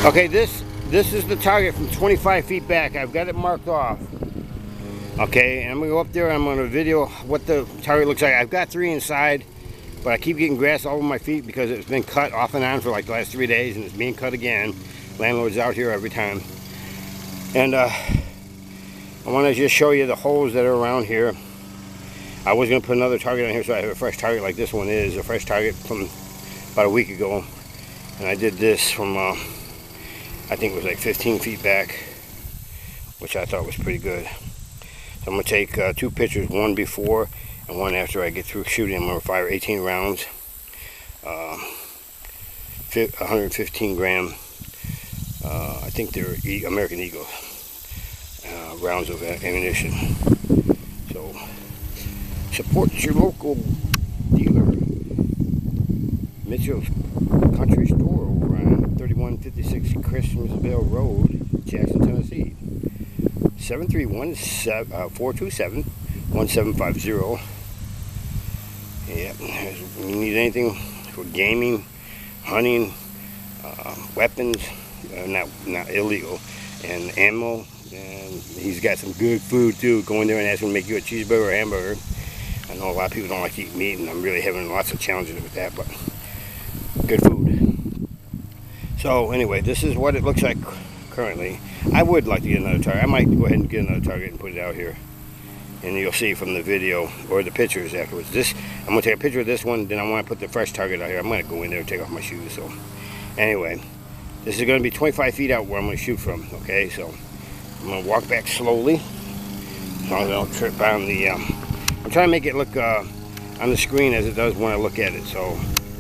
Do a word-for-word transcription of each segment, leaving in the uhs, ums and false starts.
Okay, this this is the target from twenty-five feet back. I've got it marked off. Okay, and I'm gonna go up there and I'm gonna video what the target looks like. I've got three inside, but I keep getting grass all over my feet because it's been cut off and on for like the last three days, and it's being cut again. Landlord's out here every time. And uh, I want to just show you the holes that are around here. I was gonna put another target on here so I have a fresh target like this one is, a fresh target from about a week ago. And I did this from uh, I think it was like fifteen feet back, which I thought was pretty good. So I'm going to take uh, two pictures, one before and one after I get through shooting. I'm going to fire eighteen rounds, uh, one hundred fifteen gram, uh, I think they're e American Eagle uh, rounds of ammunition. So support your local dealer, Mitchell's Country Store over on thirty-one fifty-six Christmasville Road, Jackson, Tennessee. seven three one, four two seven, one seven five zero. Yeah, you need anything for gaming, hunting, uh, weapons, uh, not not illegal, and ammo. And he's got some good food too. Go in there and ask him to make you a cheeseburger or hamburger. I know a lot of people don't like to eat meat, and I'm really having lots of challenges with that, but good food. So anyway, this is what it looks like currently. I would like to get another target. I might go ahead and get another target and put it out here, and you'll see from the video or the pictures afterwards. This, I'm going to take a picture of this one, then I want to put the fresh target out here. I'm going to go in there and take off my shoes. So anyway, this is going to be twenty-five feet out where I'm going to shoot from. Okay, so I'm going to walk back slowly as long as I don't trip on the um, I'm trying to make it look uh, on the screen as it does when I look at it. So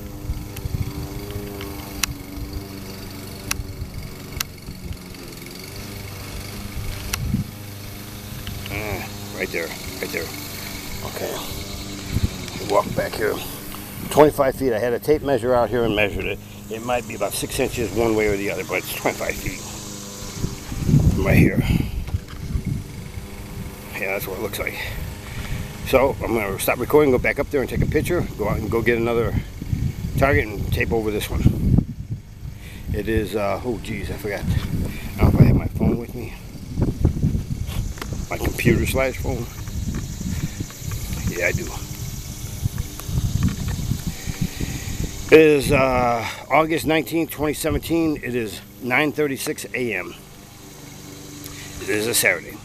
uh, right there, right there. Okay, walk back here. twenty-five feet. I had a tape measure out here and measured it. It might be about six inches one way or the other, but it's twenty-five feet from right here. Yeah, that's what it looks like. So I'm going to stop recording, go back up there and take a picture, go out and go get another target and tape over this one. It is, uh, oh geez, I forgot. I don't know if I have my phone with me. My computer slash phone. Yeah, I do. It is uh, August nineteenth, twenty seventeen. It is nine thirty-six A M It is a Saturday.